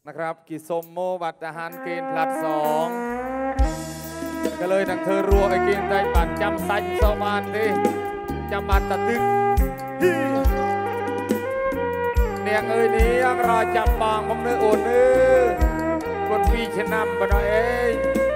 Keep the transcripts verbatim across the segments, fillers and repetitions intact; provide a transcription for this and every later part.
นะครับกิสมโมบัตรทหารเกณฑ์พลัดสองก็เลยนังเธอรัวไอเกณฑ์ได้บัตรจำสัญสมานดิจำบัตรตะตึกเนียงเอ้ยเนียงรอจำบางผมเนื้อโอนเนื้อบนปีชนำบนเอง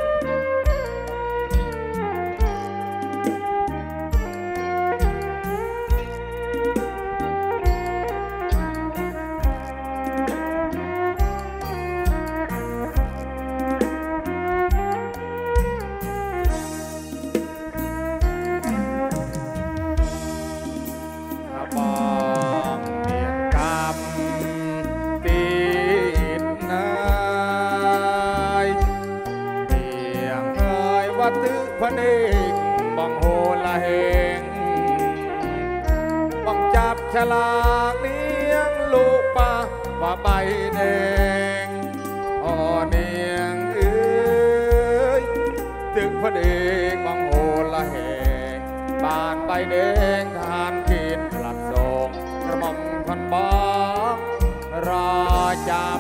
พระเนกบังโหละเหงบังจับฉลากเลี้ยงลูกป่าว่าใบแดงอ่อเนียงเอ้ยตึกพระเนกบังโหละเหงบ้านใบแดงทหารเกณฑ์ผลัดส่งกระหม่อมพันบางรอจำ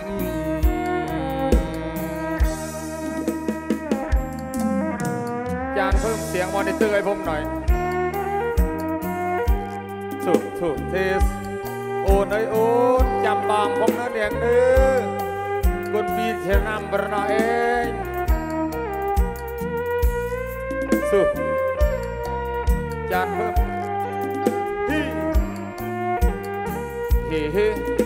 เพิ่มเสียงมอนิเตอร์ให้ผมหน่อยสุดสุดเทสโอนไอโอนจำบางผมนั่นเองเด้อคนปีเชนำบรนาเองสุดจานเพิ่มเฮ้เฮ้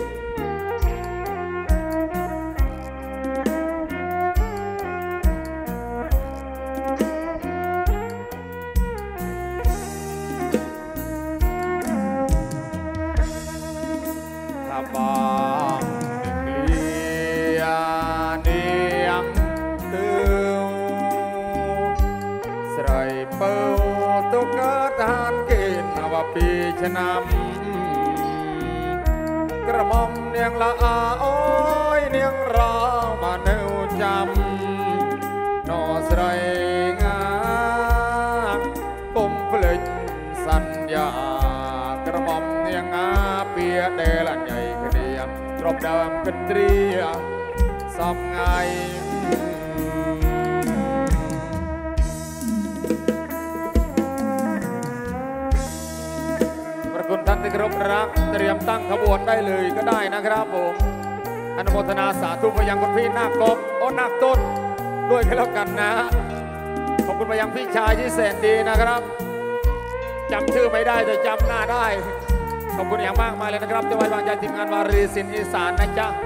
บางเลียเนียงตือสไรเปิลตุกทหารเกณฑ์ว่าปีชนำกระหม่อมเนียงละอาอ้อยเนียงรอมาเนื้อจำนอสไรงามกลมเปลิดสัญญากระหม่อมเนียงอาเปียเดลันใหญ่รบดามกันเตรียสอบไงประคุณท่านที่เคารพรักเตรียมตั้งขบวนได้เลยก็ได้นะครับผมอนุโมทนาสาธุไปยังคุณพี่นาคกบโอ้นาคต้นด้วยกันแล้วกันนะขอบคุณไปยังพี่ชายที่แสนดีนะครับจำชื่อไม่ได้แต่จำหน้าได้ขอบคุณอย่างมากมายเลยนะครับที่ไว้วางใจทีมงานวารีสินอีสานนะจ๊ะ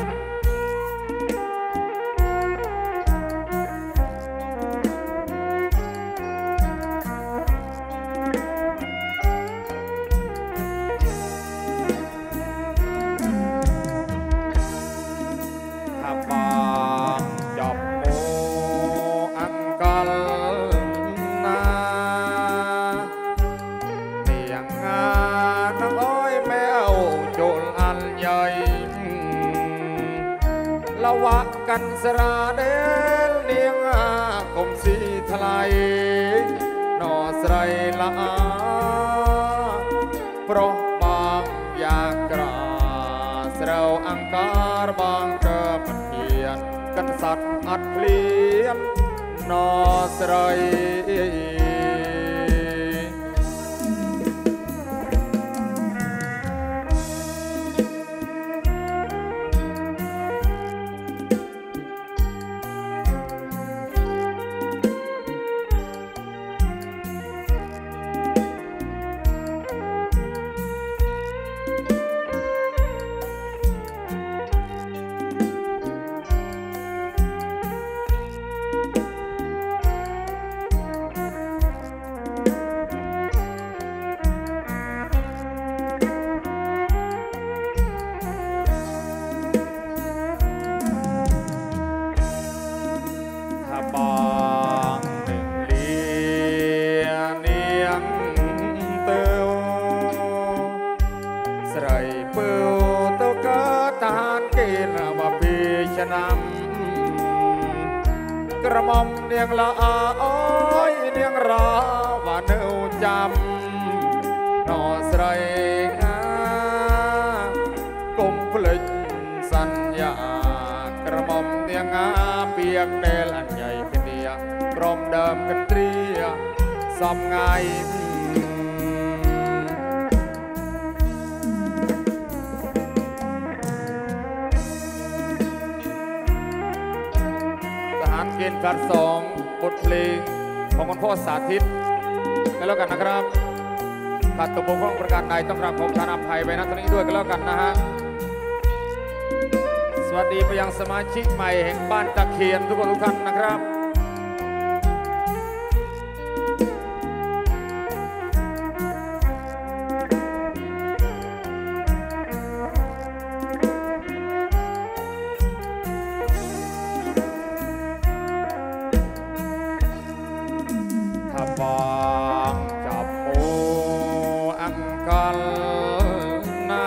ขับบางจอบโมอังกัลนาเตียงงานน้ำอ้อยแมวโจลอันใหญ่ละวะกันสระเดลเนียงกลมสีทลายนอสไรละอาเพราะบางอยากกราสเราอังการบางเกิดเพียนกันสัตว์อัดเลียนนอสไรกระหม่อมเนียงละอาอ้อยเนียงราว่าเนื้อจำนอสไรงากลมพลิกสัญญากกระหม่อมเนียงาเปียกเดลอันใหญ่เป็นเดียกรมเดิมกันเตรียสอมไงทหารเกณฑ์การสองบทเพลงของคุณพ่อสาธิตกันแล้วกันนะครับขาดตัวบกพร่องประการใดต้องกราบขอประทานอภัยไปณตรงนี้ด้วยกันแล้วกันนะฮะสวัสดีไปยังสมาชิกใหม่แห่งบ้านตะเคียนทุกคนทุกท่านนะครับถ้าบางจับโออังกัลนา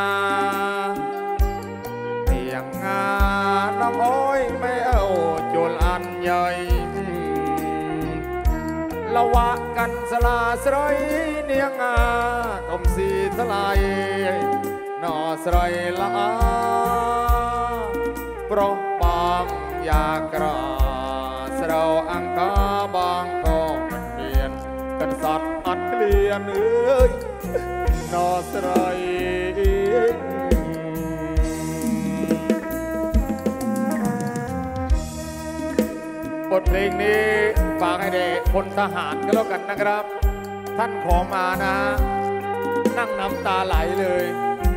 เพียงงานน้องโอ้ยไม่เอาจุลอันใหญ่ละวะกันสลาสรอยเนียงงากมสีทลายนอสรอยละเพราะบางอยากกราสเราอังกาบางก็มันเปลี่ยนกันสัตว์อัดเกลียนเอ้ยนอสรอยบทเพลงนี้ฝากให้เด็กพลทหารก็แล้วกันนะครับท่านขอมานะนั่งน้ำตาไหลเลย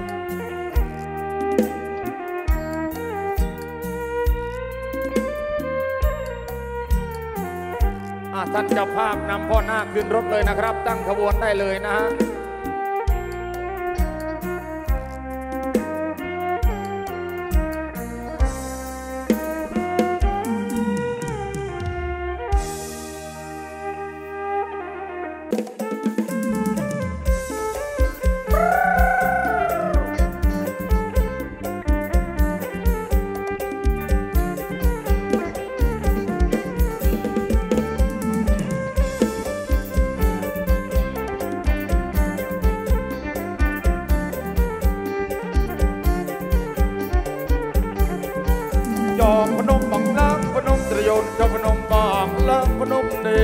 ท่านเจ้าภาพนำพ่อนาคขึ้นรถเลยนะครับตั้งขบวนได้เลยนะฮะจอมพนมบังลังพนมตรยนจอมพนมบางลังพนมเด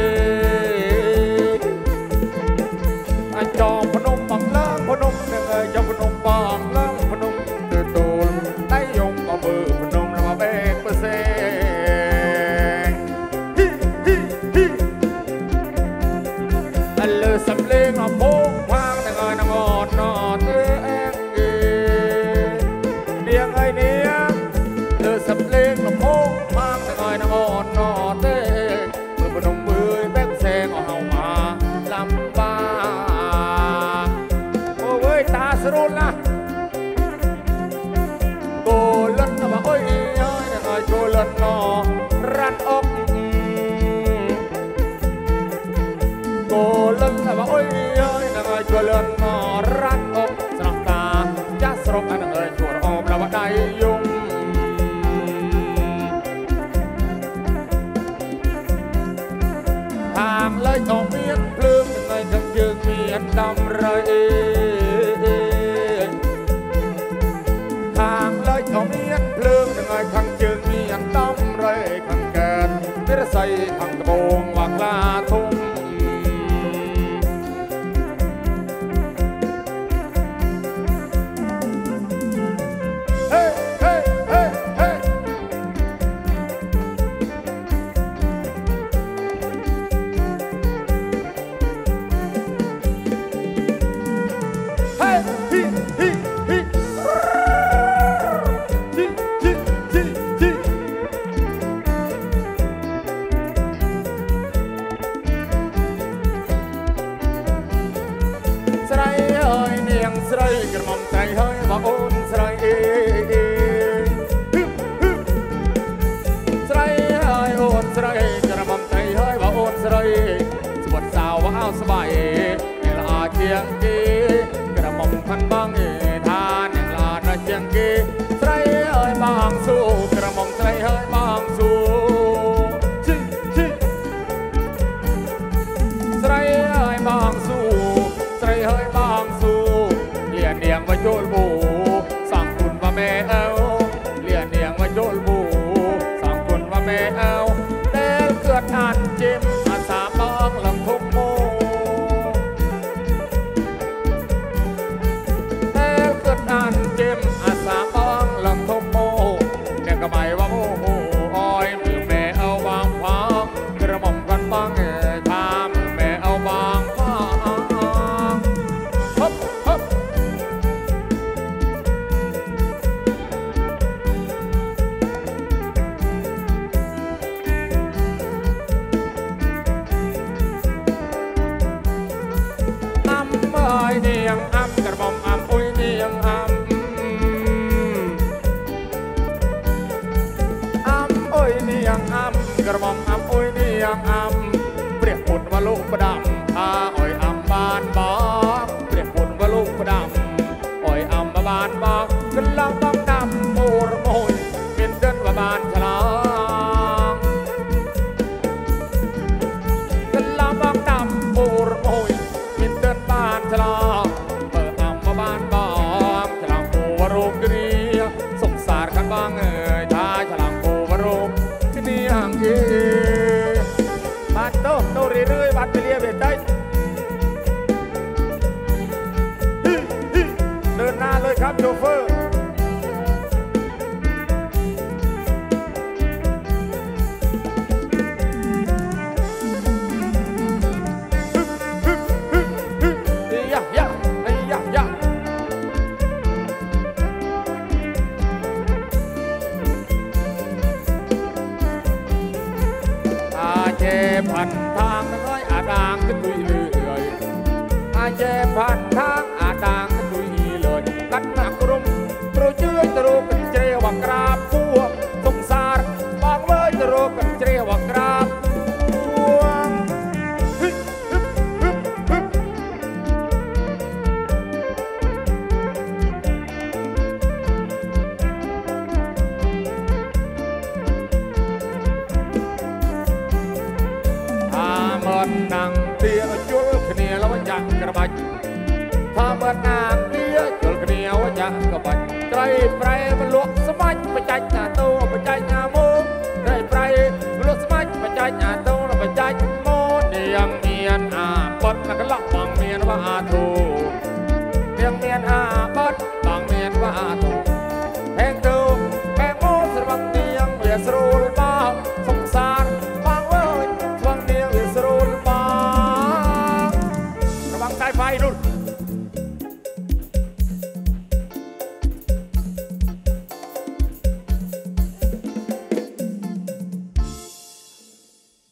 จอมพนมบังลังพนมเดจอมพนมบางลังพนมเดือดโตลได้ยงเอามือพนมแล้วมาแบกเปอร์เซ็นต์ฮิฮิฮิอันเลือสำเร็จมาโป่งพางในเงินนอนนอนเองเดียงไอเนี้ยสำเร็จมาโค้งมากแต่น้อยน้ำอ่อนนอเต้เมื่อพนมมือแบกแซงเอาเฮามาลำบากโอ้เว้ยตาสรุนนะโกลันนะมาโอ้ยย้อยนะโกลันนอรันอกโกลันนะมาโอ้ยย้อยนะโกลันนอรันอกสนับตาจะสรบอันเอ่ยชวนอมแล้วว่าได้ยุ่งทางเลยต้องเมียนเพลิงในทางยืนเมียนดำไรทางเลยต้องเมียนเพลิงในทางยืนเมียนดำไรทางแกนเนื้อใสทางกระโปงวางลาทุ่งเฮ้เฮ้เฮ้เฮ้กระหม่อมใจเฮ้ยว่าโอนสไลสไลเฮ้ยโอนสไลกระหม่อมใจเฮ้ยว่าโอนสไลสวดสาวว่าเอาสบายเอลาเชียงกีกระหม่อมพันบังเอทานเอลาหน้าเชียงกีสไลเฮ้ยบางสู้กระหม่อมสไลเฮ้ยบางสู้ชิชิสไลเฮ้ยบางสู้สไลเฮ้ยบางสู้เลียนเนียงว่าโจลบูสั่งคุณว่าแม่เอวเลียนเนียงว่าโจลบูแม่เอาเดลเกิดอ่านจิมอาสาบองลำทุกโมเดลเกิดอ่านจิมอาสาบองลำทุกโมเนี่ยก็หมายว่าโอ้โหอ้อยมือแม่เอาวางฟ้ากระหม่อมกันบ้างเอ๋ยทามแม่เอาวางฟ้าฮึบฮึบอ้ำเอ้ยเนียงอ้ำกระหม่อมอ้ำอุ้ยเนียงอ้ำเนียงอ้ำกระหม่อมอ้ำอุ้ยเนียงอ้ำเปรียบปุ่นว่าลูกประดำอาอ้อยอ้ำบานบอกเปรียบปุ่นว่าลูกประดำอ้อยอ้ำมาบานบอกกันลังบังดำโมระโมยเป็นเดินว่าบานฉลองกันลังบังดำโมระโมยเป็นเดินบานฉลองเปิดอ้ำมาบานบอกฉลองโมวรูปกรีสงสารกันบ้างเอ่ยท้าฉลองนี่ห่างยีบาดโตโตเรื่อยๆบาดไปเรียบเบ็ดได้เดินหน้าเลยครับโชเฟอร์ยะยะยะยะเจ็บผ่านทางน้อยอาดางก็ตุยเลยอาเจ็บผ่านทางอาดางก็ตุยเลยกันหนักรุมโปรยเจื้อตรูกันเจรวกราบพวกสงสารบางเมื่อตรูกันเจรวกราบพวกนางเตี้ยจุลขเนียแล้วยังกระบัดถ้าเมื่อนางเตี้ยจุลขเนียว่ายังกระบัดไตรไพรมันลวก